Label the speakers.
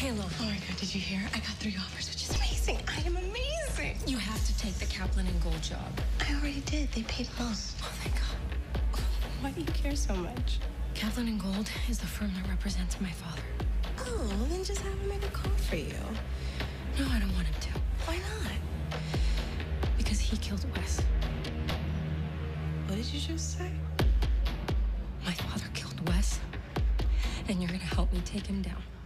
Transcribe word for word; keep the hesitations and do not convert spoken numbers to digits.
Speaker 1: Halo.
Speaker 2: Oh my God, did you hear? I got three offers, which is amazing. I am amazing.
Speaker 1: You have to take the Kaplan and Gold job.
Speaker 2: I already did. They paid most.
Speaker 1: Oh, thank God.
Speaker 2: Why do you care so much?
Speaker 1: Kaplan and Gold is the firm that represents my father.
Speaker 2: Oh, well, then just have him make a call for you.
Speaker 1: No, I don't want him to.
Speaker 2: Why not?
Speaker 1: Because he killed Wes.
Speaker 2: What did you just say?
Speaker 1: My father killed Wes, and you're gonna help me take him down.